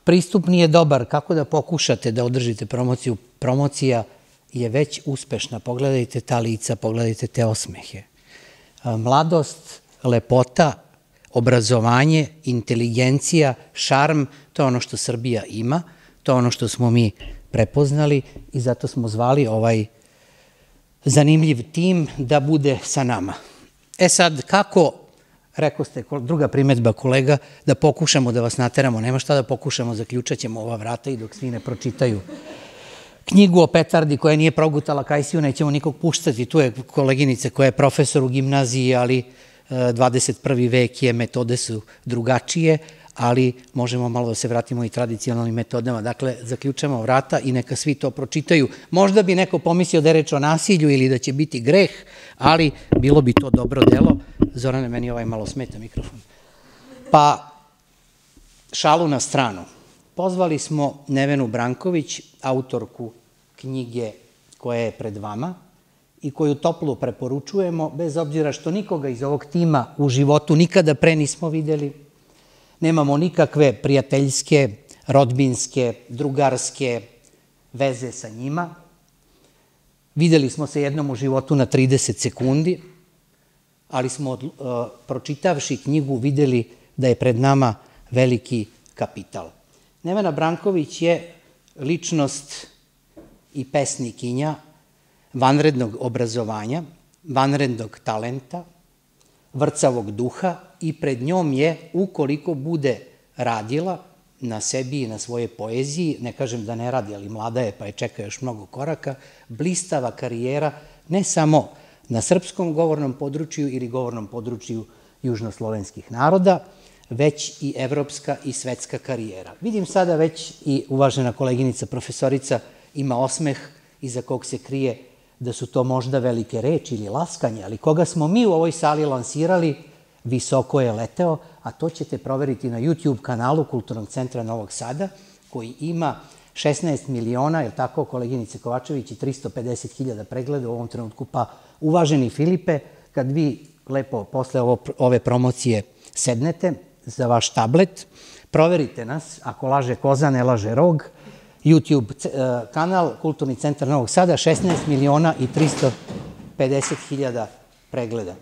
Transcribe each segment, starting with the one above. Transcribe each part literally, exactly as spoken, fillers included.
pristup nije dobar, kako da pokušate da održite promociju? Promocija je već uspešna. Pogledajte ta lica, pogledajte te osmehe. Mladost, lepota, obrazovanje, inteligencija, šarm, to je ono što Srbija ima, to je ono što smo mi prepoznali i zato smo zvali ovaj zanimljiv tim da bude sa nama. E sad, kako, rekao ste, druga primetba kolega, da pokušamo da vas nateramo, nema šta da pokušamo, zaključat ćemo ova vrata i dok svi ne pročitaju knjigu o petardi koja nije progutala kajsiju, nećemo nikog puštati. Tu je koleginice koja je profesor u gimnaziji, ali dvadeset prvi vek je, metode su drugačije, ali možemo malo da se vratimo i tradicionalnim metodama. Dakle, zaključamo vrata i neka svi to pročitaju. Možda bi neko pomislio da je reč o nasilju ili da će biti greh, ali bilo bi to dobro delo. Zorane, meni ovaj malo smeta mikrofon. Pa, šalu na stranu. Pozvali smo Nevenu Branković, autorku knjige koja je pred vama i koju toplo preporučujemo, bez obzira što nikoga iz ovog tima u životu nikada pre nismo videli. Nemamo nikakve prijateljske, rodbinske, drugarske veze sa njima. Videli smo se jednom u životu na trideset sekundi, ali smo, pročitavši knjigu, videli da je pred nama veliki kapital. Nevena Branković je ličnost i pesnikinja vanrednog obrazovanja, vanrednog talenta, vrcavog duha i pred njom je, ukoliko bude radila na sebi i na svoje poeziji, ne kažem da ne radi, ali mlada je pa je čeka još mnogo koraka, blistava karijera ne samo na srpskom govornom području ili govornom području južnoslovenskih naroda, već i evropska i svetska karijera. Vidim sada već i uvažena koleginica profesorica ima osmeh iza kog se krije da su to možda velike reči ili laskanje, ali koga smo mi u ovoj sali lansirali, visoko je leteo, a to ćete proveriti na YouTube kanalu Kulturnog centra Novog Sada, koji ima šesnaest miliona, je li tako, koleginice Kovačević, i tristo pedeset hiljada pregleda u ovom trenutku. Pa, uvaženi Filipe, kad vi lepo posle ove promocije sednete za vaš tablet, proverite nas, ako laže koza, ne laže rog, YouTube kanal Kulturni centar Novog Sada, šesnaest miliona i tristo pedeset hiljada pregleda.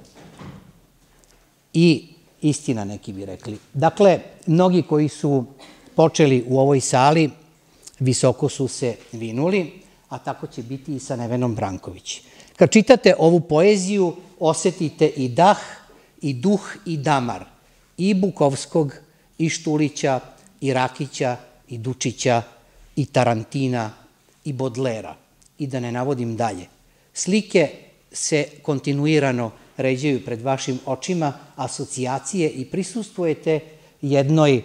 I istina, neki bi rekli. Dakle, mnogi koji su počeli u ovoj sali visoko su se vinuli, a tako će biti i sa Nevenom Branković. Kad čitate ovu poeziju, osetite i dah, i duh, i damar, i Bukovskog, i Štulića, i Rakića, i Dučića, i Tarantina, i Bodlera, i da ne navodim dalje. Slike se kontinuirano ređaju pred vašim očima, asocijacije, i prisustvujete jednoj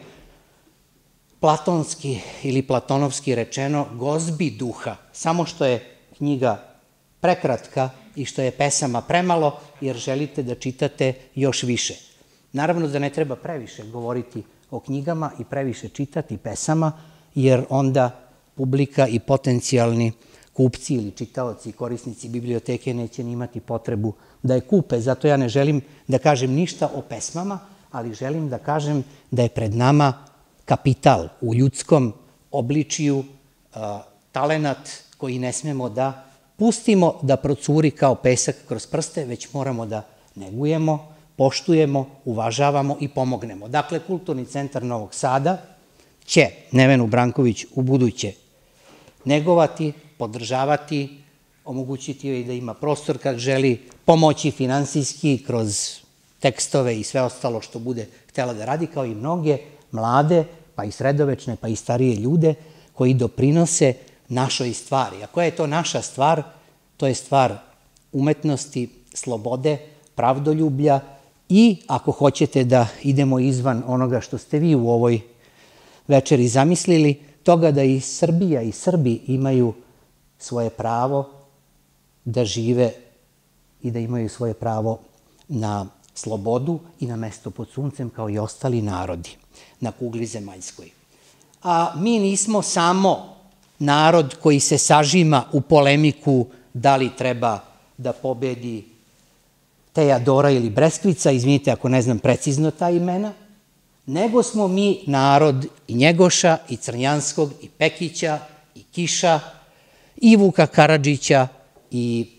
platonski ili platonovski rečeno gozbi duha, samo što je knjiga prekratka i što je pesama premalo, jer želite da čitate još više. Naravno da ne treba previše govoriti o knjigama i previše čitati pesama, jer onda publika i potencijalni kupci ili čitaoci i korisnici biblioteke neće ni imati potrebu da je kupe. Zato ja ne želim da kažem ništa o pesmama, ali želim da kažem da je pred nama kapital u ljudskom obličiju, talenat koji ne smemo da pustimo da procuri kao pesak kroz prste, već moramo da negujemo, poštujemo, uvažavamo i pomognemo. Dakle, Kulturni centar Novog Sada će Nevenu Branković u buduće negovati, podržavati, omogućiti joj da ima prostor kad želi pomoći finansijski kroz tekstove i sve ostalo što bude htela da radi, kao i mnoge mlade, pa i sredovečne, pa i starije ljude koji doprinose našoj stvari. A koja je to naša stvar? To je stvar umetnosti, slobode, pravdoljublja i, ako hoćete da idemo izvan onoga što ste vi u ovoj večeri zamislili, toga da i Srbija i Srbi imaju svoje pravo da žive i da imaju svoje pravo na slobodu i na mesto pod suncem kao i ostali narodi na kugli zemaljskoj. A mi nismo samo narod koji se sažima u polemiku da li treba da pobedi Teodora ili Breskvica, izvinite ako ne znam precizno ta imena, nego smo mi narod i Njegoša, i Crnjanskog, i Pekića, i Kiša, i Vuka Karadžića, i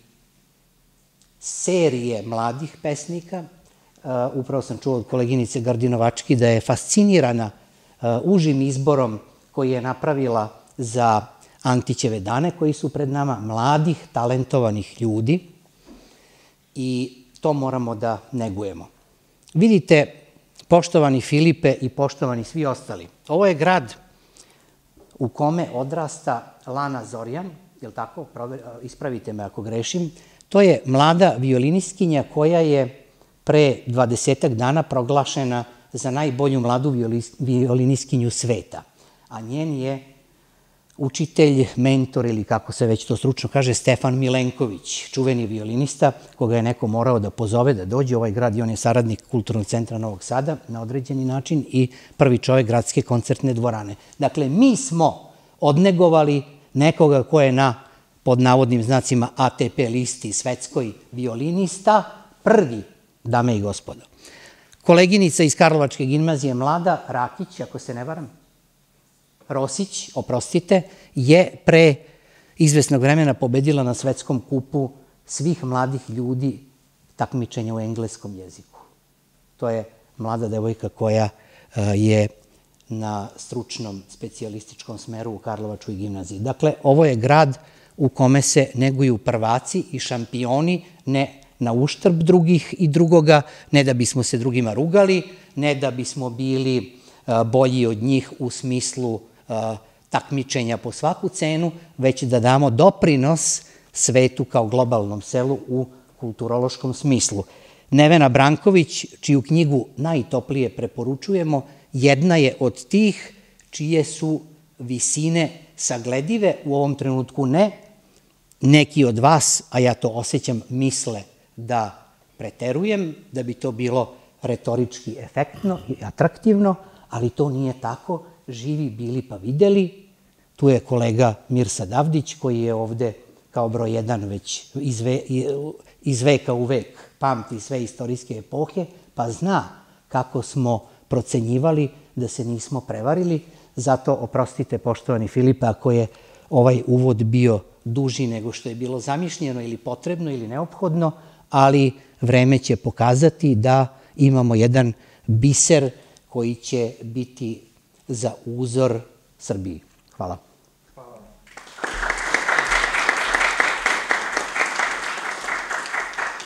serije mladih pesnika. Upravo sam čuo od koleginice Gardinovački da je fascinirana užim izborom koji je napravila za Antićeve dane koji su pred nama, mladih, talentovanih ljudi, i to moramo da negujemo. Vidite, poštovani Filipe i poštovani svi ostali, ovo je grad u kome odrasta Lana Zorjan, je li tako? Ispravite me ako grešim. To je mlada violinistkinja koja je pre dvadesetak dana proglašena za najbolju mladu violinistkinju sveta, a njen je učitelj, mentor ili kako se već to stručno kaže, Stefan Milenković, čuveni violinista, koga je neko morao da pozove da dođe u ovaj grad i on je saradnik Kulturnog centra Novog Sada na određeni način i prvi čovek gradske koncertne dvorane. Dakle, mi smo odnegovali nekoga ko je na, pod navodnim znacima, A T P listi svetskoj violinista, prvi, dame i gospodo. Koleginica iz Karlovačke gimnazije, mlada, Rakić, ako se ne varam, Rosić, oprostite, je pre izvesnog vremena pobedila na svetskom kupu svih mladih ljudi takmičenja u engleskom jeziku. To je mlada devojka koja je na stručnom specijalističkom smeru u Karlovačkoj gimnaziji. Dakle, ovo je grad u kome se neguju prvaci i šampioni, ne na uštrb drugih i drugoga, ne da bismo se drugima rugali, ne da bismo bili bolji od njih u smislu takmičenja po svaku cenu, već da damo doprinos svetu kao globalnom selu u kulturološkom smislu. Nevena Branković, čiju knjigu najtoplije preporučujemo, jedna je od tih čije su visine sagledive, u ovom trenutku ne. Neki od vas, a ja to osjećam, misle da preterujem, da bi to bilo retorički efektno i atraktivno, ali to nije tako. Živi bili pa videli. Tu je kolega Mirsad Avdić koji je ovde kao broj jedan već iz veka u vek pamti sve istorijske epohe, pa zna kako smo procenjivali da se nismo prevarili. Zato, oprostite, poštovani Filipe, ako je ovaj uvod bio duži nego što je bilo zamišljeno ili potrebno ili neophodno, ali vreme će pokazati da imamo jedan biser koji će biti za uzor Srbiji. Hvala.